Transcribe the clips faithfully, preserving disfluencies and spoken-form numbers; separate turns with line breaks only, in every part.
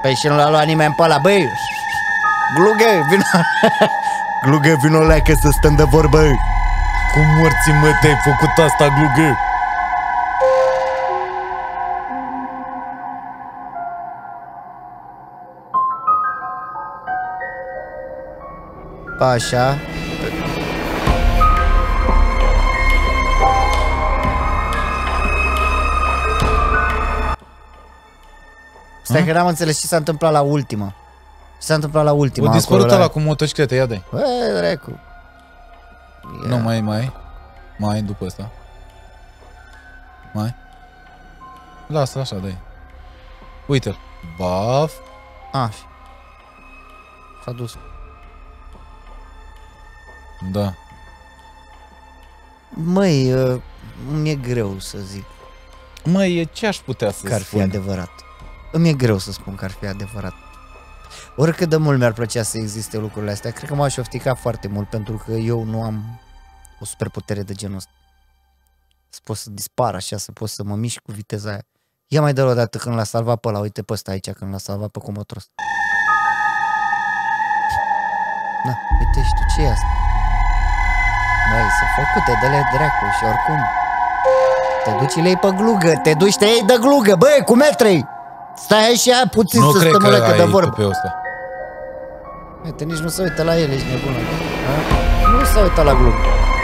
Păi și nu l-a luat nimeni pe ăla, băi. Glugă, vino. Glugă, vino la că să stăm de vorbă.
Cum morții, mă, te-ai făcut asta, Glugă?
Așa. Stai că n-am înțeles ce s-a întâmplat la ultima. Ce s-a întâmplat la ultima.
O dispărut
la...
ăla cu motociclete, ia dai.
Bă, dracu.
Yeah. Nu, mai, mai. Mai, după ăsta. Mai. Lasă, așa, dai. Uite-l. Baf.
Așa. S-a dus.
Da.
Măi, uh, mi-e greu să zic.
Măi, ce aș putea să
că ar fi
spun?
adevărat. Îmi e greu să spun că ar fi adevărat. Oricât de mult mi-ar plăcea să existe lucrurile astea, cred că m-aș oftica foarte mult, pentru că eu nu am o superputere de genul ăsta. Să pot să dispar așa, să pot să mă mișc cu viteza aia. Ia mai dă-l o dată când l-a salvat pe ăla, uite pe ăsta aici, când l-a salvat pe Comotros. Na, uite și tu, ce e asta? Băi, sunt făcute de le dracu și oricum te duci lei pe glugă, te duci, te iei de glugă, băi, cu metri. Stai așa puțin
nu
să stăm
că
că de vorbă.
pe ăsta.
Uite, nici nu se uită la el, ești nebună. Ha? Nu se uită la glugă.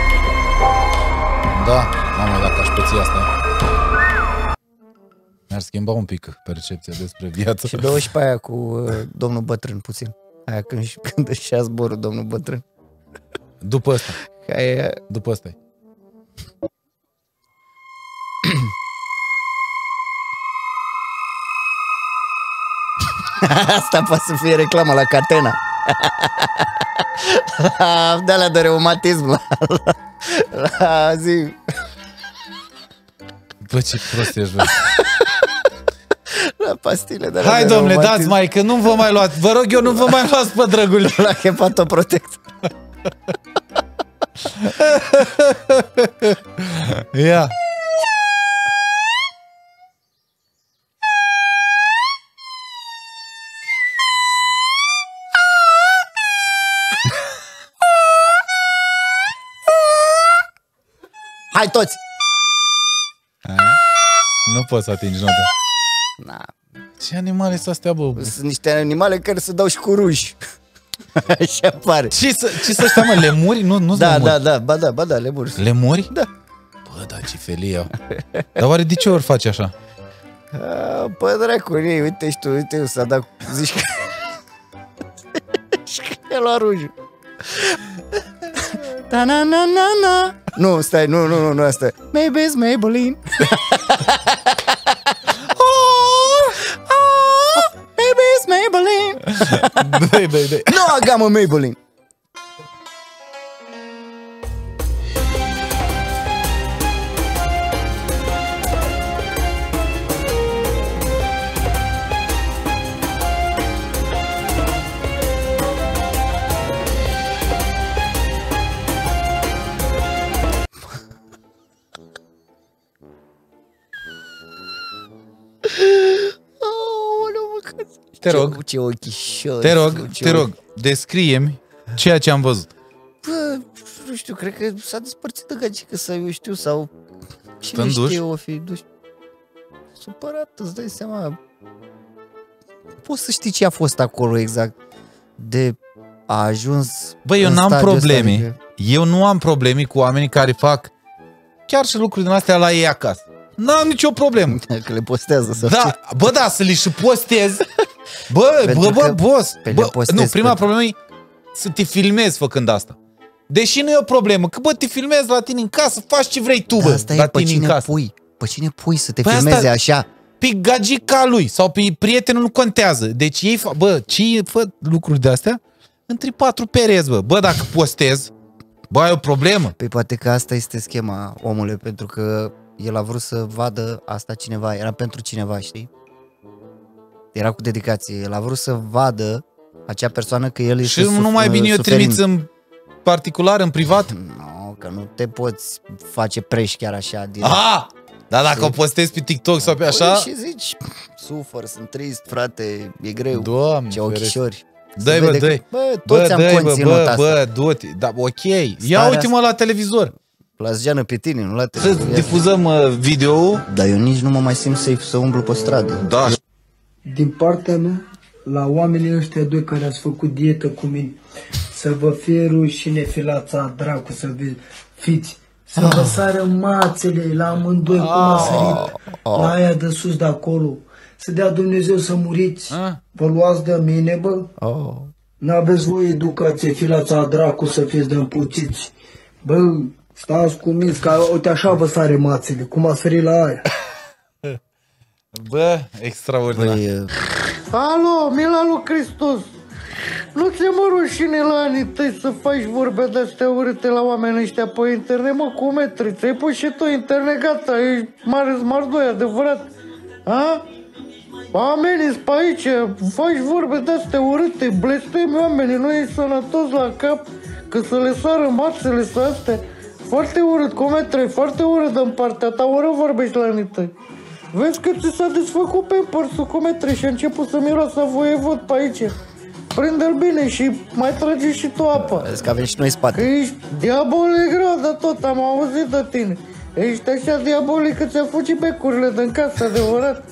Da, mamă, dacă aș păți asta. Mi-ar schimba un pic percepția despre viață.
Și dă-o și pe aia cu uh, domnul bătrân puțin. Aia când, când își ia zborul domnul bătrân.
După ăsta.
Aia...
După ăsta.
Asta poate să fie reclamă la Catena. De alea de reumatism la, la, la zi.
Bă, ce prost ești, bă.
La pastile de alea.
Hai,
de
domnule,
reumatism.
dați mai, că nu vă mai luați. Vă rog eu, nu vă mai luați pe drăgul.
La Hepatoprotect.
Ia.
Hai toți!
A? Nu poți să atingi nota.
Na.
Ce animale sunt astea, bă?
Sunt niște animale care se dau și cu ruși. Așa pare.
Ce să, ce să ăștia, mă? Lemuri? Nu, nu
Da,
lemuri.
da, da, ba da, ba da, lemuri.
Lemuri?
Da.
Bă, da, ce felie au. Dar oare de ce ori face așa?
Pă, dracu, ei, uite și tu, uite, s-a dat, zici că... și că e luat rujul. Ta-na-na-na-na. Nu, stai, nu, nu, nu, nu, asta. Maybe it's Maybelline. Oh, oh, maybe it's Maybelline.
Dai, dai, dai.
No, I got my Maybelline.
Te rog,
ce ochișori.
te rog, te rog, descrie-mi ceea ce am văzut.
Bă, nu știu, cred că s-a despărțit de gagică sau eu știu, sau cine
Stă-n duș?
știe, o fi duș. Supărat, îți dai seama. Poți să știi ce a fost acolo exact. De a ajuns.
Bă, eu
în
n-am
stadiul
probleme.
ăsta, adică...
Eu nu am probleme cu oamenii care fac chiar și lucruri din astea la ei acasă. N-am nicio problemă.
Că le postează sau
Da, bă, da, să li și postez. Bă,
Pentru
bă, bă,
că
boss.
pe
Bă,
le postez
nu, prima
pe-
problemă e să te filmezi făcând asta. Deși nu e o problemă, că bă, te filmezi la tine în casă, faci ce vrei tu,
Da,
bă,
asta
la
e, pe
tine în
cine
casă.
pui? Pe cine pui să te
Păi
filmeze
asta-
așa?
Pe gagica lui sau pe prietenul nu contează. Deci ei, fa- bă, ce fă lucruri de astea? Între patru pereți, bă. Bă, dacă postez, bă, ai o problemă.
Păi poate că asta este schema, omule, pentru că el a vrut să vadă asta cineva, era pentru cineva, știi? Era cu dedicație, el a vrut să vadă acea persoană că el
Și
este
nu mai bine eu
suferind.
trimiți în particular, în privat?
Nu, că nu te poți face preș chiar așa direct.
Ah! Dar dacă
Și-
o postezi pe TikTok sau pe așa,
Păi și zici, sufăr, sunt trist, frate, e greu.
Doamne,
ce ochișori.
Dă-i, bă, dă-i.
Bă, toți
bă,
am
dă-i,
conținut
bă,
asta.
Bă, du-te. Da, ok. Ia
Starea
uite-mă la televizor.
La sgeană pe tine, nu la
Să
televizor.
difuzăm uh, video-ul.
Dar eu nici nu mă mai simt safe să umblu pe stradă.
Da.
Din partea mea, la oamenii ăștia doi care ați făcut dietă cu mine, să vă fie rușine, filața dracu, să vi, fiți, să vă sară mațele la amândoi cum a sărit, la aia de sus de acolo, să dea Dumnezeu să muriți, vă luați de mine, bă,
Oh.
n-aveți voi educație, filața dracu, să fiți de împuțiți, bă, stați cu minți, că uite așa vă sare mațele, cum a sărit la aia.
Bă, extraordinar.
Păi, uh,
Alo, Mila lui Hristos, nu ți-e mă rușine la anii tăi să faci vorbe de-astea urâte la oamenii ăștia pe internet, mă, cu metri, ți-ai pus și tu internet, gata, ești mare smardoi, adevărat, a? Oamenii pe aici, faci vorbe de-astea urâte, blestemi oamenii, nu ești sănătos la cap, că să le sară mațele să astea, foarte urât, cu metri, foarte urât în partea ta, urât vorbești la anii tăi. Vezi că ți s-a desfăcut pe părsul cu metri și a început să miroasă voievod pe aici. Prinde-l bine și mai trage și tu apa.
vezi că avem și noi spate.
Că ești diabolic rău de tot, am auzit de tine. Ești așa diabolic că ți-a fugit becurile din casă, adevărat.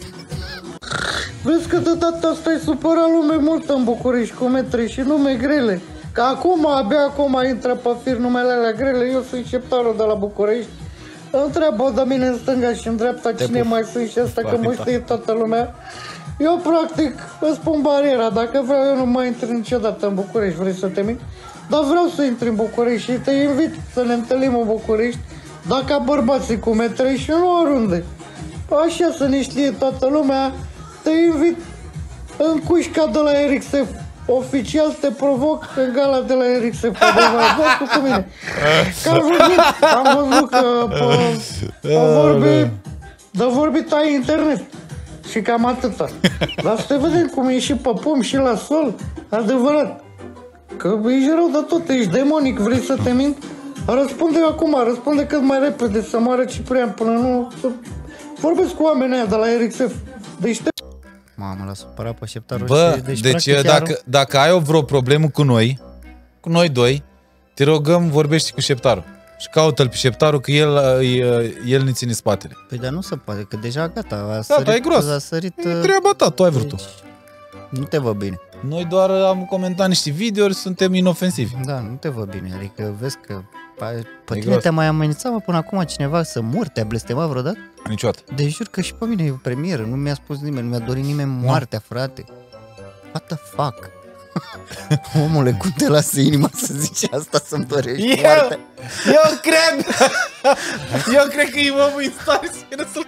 Vezi că de data asta ai supărat lume multă în București cu metri și nume grele. Că acum, abia acum intră pe fir numele alea grele, eu sunt șeptarul de la București. Întreabă de mine în stânga și în dreapta cine mai sunt și asta, că mă știe toată lumea. Eu practic îți spun bariera, dacă vreau eu nu mai intru niciodată în București, vrei să te mint? Dar vreau să intri în București și te invit să ne întâlnim în București, dacă bărbații cu metrei și nu oriunde. Așa să ne știe toată lumea, te invit în cușca de la Eric Sef. Oficial te provoc în gala de la Eric Sef. Vă cu mine. Că am văzut, am văzut că pe, am vorbit, de vorbit ai internet. Și cam atâta. Dar să te vedem cum e și pe pom și la sol. Adevărat. Că ești rău de tot, ești demonic, vrei să te mint? Răspunde acum, răspunde cât mai repede, să moară Ciprian până nu... Să vorbesc cu oamenii aia de la Eric Sef. Deci te...
Mamă, l-a supărat pe șeptarul.
Bă,
și, deci,
deci
practic,
dacă,
iar-
dacă ai o vreo problemă cu noi, cu noi doi, te rogăm, vorbește cu șeptarul. Și caută-l pe șeptarul, că el, el ne ține spatele.
Păi dar nu se poate, că deja gata, a
Da,
sărit,
dar e gros.
a sărit...
E
uh,
treaba ta, tu ai vrut-o.
deci, nu te văd bine.
Noi doar am comentat niște videouri, suntem inofensivi.
Da, nu te văd bine, adică vezi că pe, pe
E
tine
gros.
te-a mai amenințat, mă, până acum cineva să mori, te-a blestemat vreodată?
Niciodată.
Deci jur că și pe mine e o premieră, nu mi-a spus nimeni, nu mi-a dorit nimeni moartea, frate. What the fuck? Omule, cum te lasă inima să zici asta, să-mi dorești
Eu,
moartea?
eu cred, eu cred că e omul în stare să vină să-l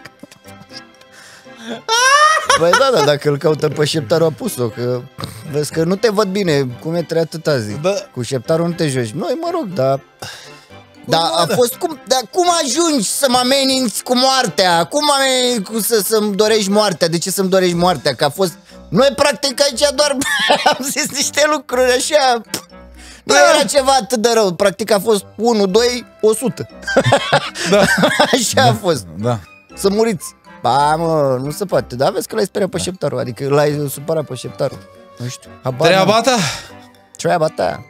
Păi da, da, dacă îl caută pe șeptarul a pus-o, că vezi că nu te văd bine, cum e trei atâta zi.
Da.
Cu șeptarul nu te joci. Noi, mă rog, dar... Dar a fost cum, dar cum ajungi să mă ameninți cu moartea? Cum ameninți cu să, să-mi dorești moartea? De ce să-mi dorești moartea? Că a fost... Noi practic aici doar am zis niște lucruri așa... Nu era ceva atât de rău, practic a fost unu, doi, o sută.
Da.
Așa a fost.
Da.
Să muriți. Ba, mă, nu se poate. Dar vezi că l-ai speriat pe șeptarul, adică l-ai supărat pe șeptarul. Nu știu. Habar n-am.
Treaba ta?
Treaba ta.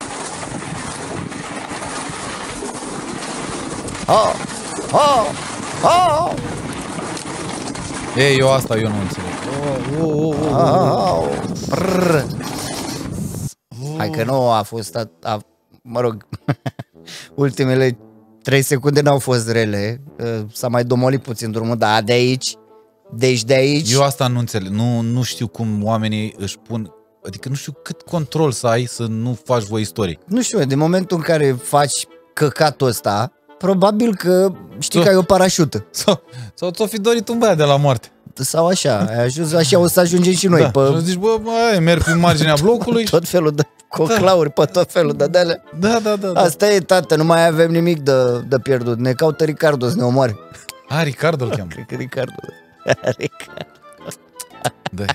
Oh, oh, oh,
Ei, eu asta eu nu înțeleg.
oh, brrr. Hai că nu a fost, a, a, mă rog, ultimele trei secunde n-au fost rele, s-a mai domolit puțin drumul, dar de aici, deci de aici...
Eu asta nu înțeleg. Nu, nu știu cum oamenii își pun... Adică nu știu cât control să ai să nu faci voi istorii.
Nu știu, din momentul în care faci căcatul ăsta, probabil că știi
Tu-
că ai o parașută.
Sau, sau ți-o fi dorit un băiat de la moarte.
Sau așa, ai ajuns, așa o să ajungem și noi,
Da.
pe
Și zici, bă, mai merg prin marginea blocului.
tot felul de coclauri, pe tot felul de de-alea.
Da, da, da. da.
Asta e, tată, nu mai avem nimic de, de pierdut. Ne caută Ricardo să ne omoare.
A, Ricardo îl cheamă.
Cred că Ricardo. Ricardo.
Da.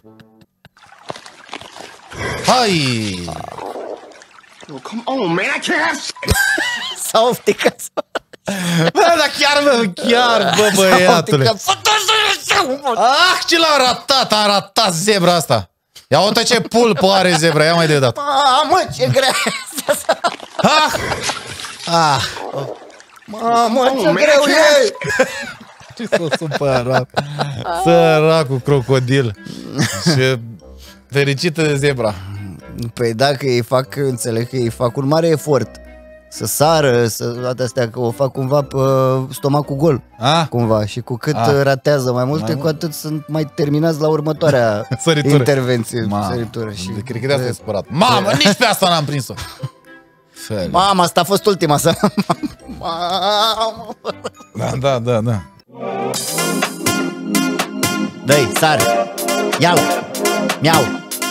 Hai!
Come on, man, I can't have
S-a ofticat.
Bă, dar chiar, bă, chiar, bă, băiatule.
S-a ofticat.
Ah, ce l-a ratat, a ratat zebra asta. Ia uite ce pulpă are zebra, ia mai de dat.
Mamă, ce grea!
Ah!
Ah. Mamă, ce greu e!
Ce s-o supărat. Săracul crocodil. Și fericită de zebra.
Păi dacă ei fac, înțeleg că ei fac un mare efort să sară, să toate astea, că o fac cumva pe stomacul gol.
Ah?
Cumva. Și cu cât
Ah.
ratează mai multe,
Mai
cu
mult.
atât sunt mai terminați la următoarea
Săritură.
intervenție.
Mamă,
Săritură. Și
cred că de asta e supărat. Mamă, nici pe asta n-am prins-o. Fel.
Mama, asta a fost ultima să... Mamă.
Da, da, da, da.
Dă-i, sar. Ia-l. Miau.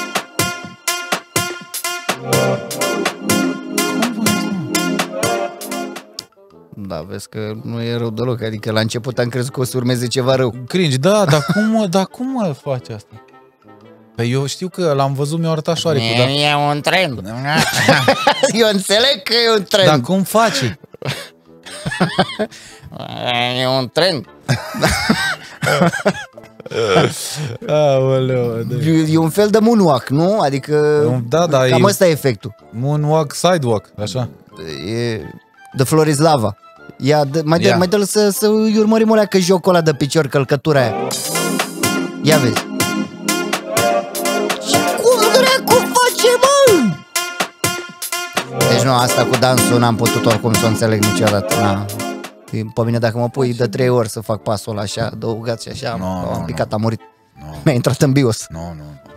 Da, vezi că nu e rău deloc. Adică la început am crezut că o să urmeze ceva rău.
Cringe, da, dar cum, mă, dar cum mă face asta? Păi eu știu că l-am văzut, mi-a arătat șoarecul, dar...
E un trend. Eu înțeleg că e un trend.
Dar cum face?
E un trend.
Aoleu, da.
E, e un fel de moonwalk, nu? Adică
Da, da,
cam
e-
ăsta e efectul.
Moonwalk, sidewalk, așa.
E, the floor is lava. Ia, dă, mai, dă,
Ia.
mai dă-l să, să îi urmărim o leacă jocul ăla de picior, călcătura aia. Ia vezi. Și cum dracu face, mă? Deci nu, asta cu dansul n-am putut oricum să o înțeleg niciodată. Na. Pe mine dacă mă pui de trei ori să fac pasul ăla așa, adăugat și așa,
Nu,
am
nu,
picat,
nu.
am murit.
Nu,
Mi-a intrat în bios.
nu, nu.